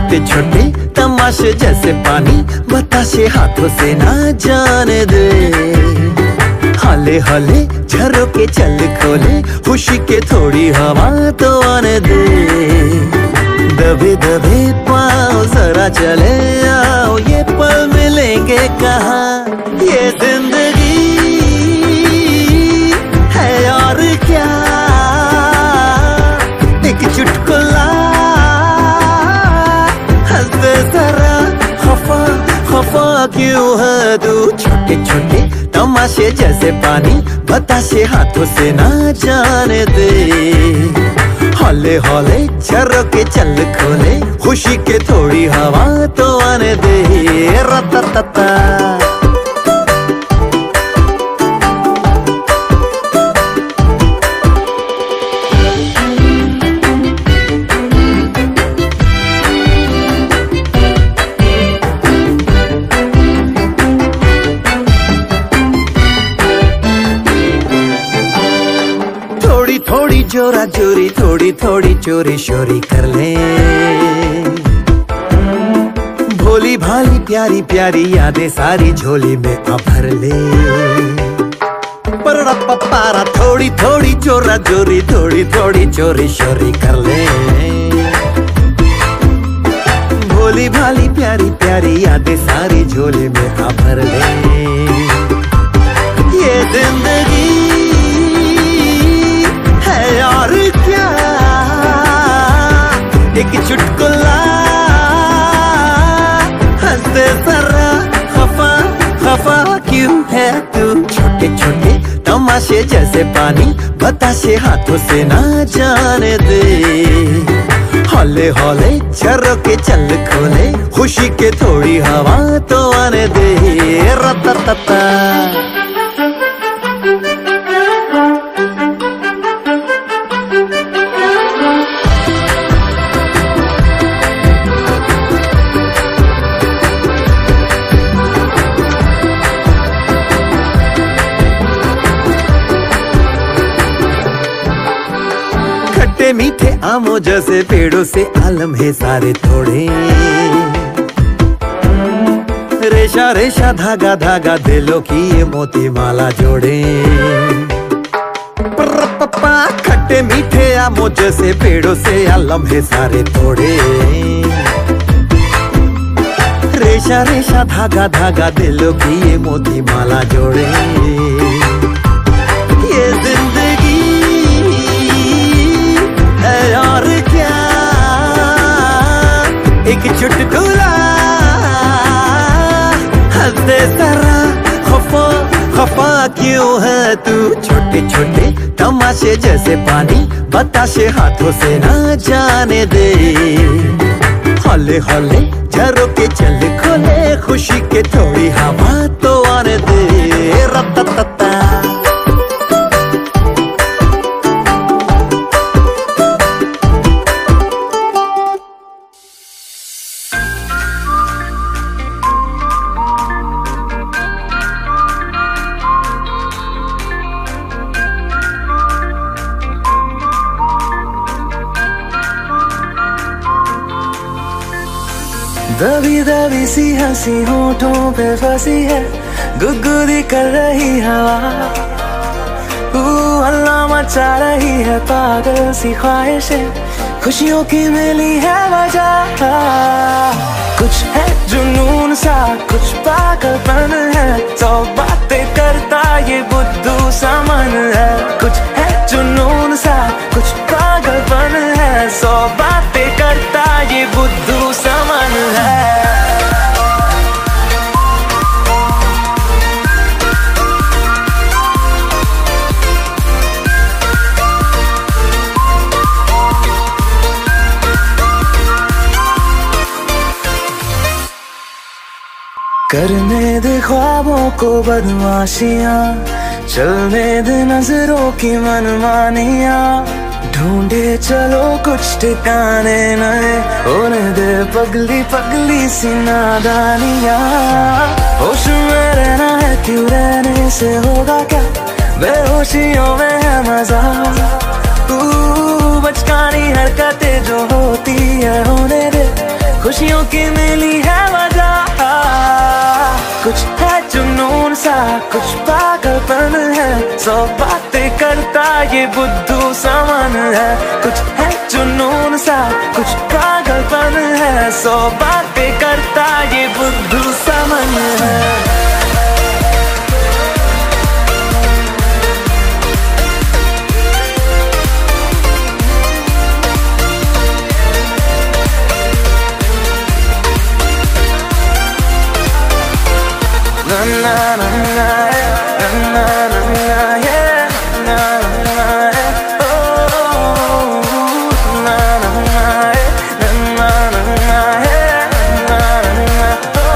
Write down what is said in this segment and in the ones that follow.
छोटे छोटे तमाशे जैसे पानी बताशे हाथों से ना जाने दे। हले हले झरोके चल खोले खुशी के थोड़ी हवा तो आने दे। दबे दबे पाँव जरा चले आओ ये पल मिलेंगे कहाँ। ये जिंदगी है और क्या एक चुटकुला हंस दे जरा खफा खफा क्यों है तू। छोटे छोटे तमाशे जैसे पानी बताशे हाथों से ना जाने दे। हौले हौले झरोके चल खोले खुशी के थोड़ी हवा तो आने दे। रततता थोड़ी जोरा जोरी थोड़ी थोड़ी चोरी शोरी कर ले। भोली भाली प्यारी प्यारी यादें सारी झोली में आ भर ले। पर पारा थोड़ी थोड़ी जोरा जोरी थोड़ी थोड़ी चोरी शोरी कर ले। भोली भाली प्यारी प्यारी यादें सारी झोली में आ भर ले। ये जिंदगी है और क्या एक चुटकुला हंस दे जरा खफा खफा क्यों है तू। छोटे छोटे तमाशे जैसे पानी बताशे हाथों से ना जाने दे। हौले हौले झरोके चल खोले खुशी के थोड़ी हवा तो आने दे। रततता खट्टे मीठे आमों जैसे पेड़ों से आलम है सारे थोड़े। रेशा रेशा धागा धागा दिलों की ये मोती माला जोड़े। पप्पा खट्टे मीठे आमों जैसे पेड़ों से आलम है सारे थोड़े। रेशा रेशा धागा धागा दिलों की ये मोती माला जोड़े। ये जिंदगी है और क्या एक चुटकुला हंस दे जरा खफा खफा क्यों है तू। छोटे छोटे तमाशे जैसे पानी बताशे हाथों से ना जाने दे। हौले हौले झरोके चल खोले खुशी के थोड़ी हवा तो आने दे। रततता दबी दबी सी हंसी होठों पे फंसी है गुदगुदी कर रही हवा। अल्लाह मचा रही है पागल सी ख्वाहिशें खुशियों की मिली है वजह। कुछ है जुनून सा कुछ पागलपन है सौ बातें करता ये बुद्धू सा मन है। कुछ है जुनून सा कुछ पागलपन है सौ बातें करता ये बुद्धू सा मन है। करने दे ख्वाबों को बदमाशियाँ चलने दे नजरों की मनमानियाँ। ढूंढे चलो कुछ ठिकाने नए होने दे पगली पगली सी नादानियाँ। होश में रहना है क्यों रहने से होगा क्या बेहोशियों में है मजा। बचकानी हरकतें जो होती है होने दे खुशियों की मिली है वजह। कुछ है जुनून सा, कुछ पागलपन है, 100 बातें करता ये बुद्धू सामान है। कुछ है जुनून सा, कुछ पागलपन है, 100 बातें करता ये बुद्धू सामान है। Na na na na, na na na na, yeah, na na na, oh, na na na, na na na, yeah, na na na,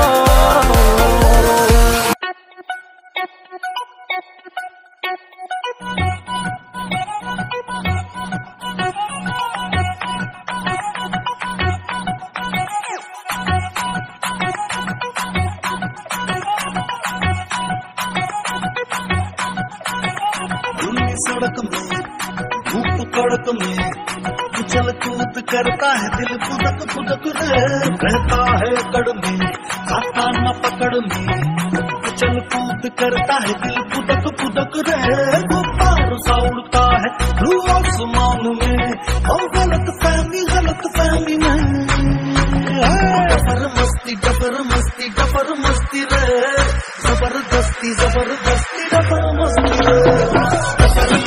सड़क में धूप कड़क में उछल कूद करता है दिल फुदक फुदक रे। रहता है कड़ में खाता न पकड़ में उछल कूद करता है दिल फुदक फुदक रे। गुब्बार सा उड़ता है रू आसमान में और गलत फहमी में डफर मस्ती रे। जबरदस्ती डफर मस्ती रे।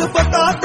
बता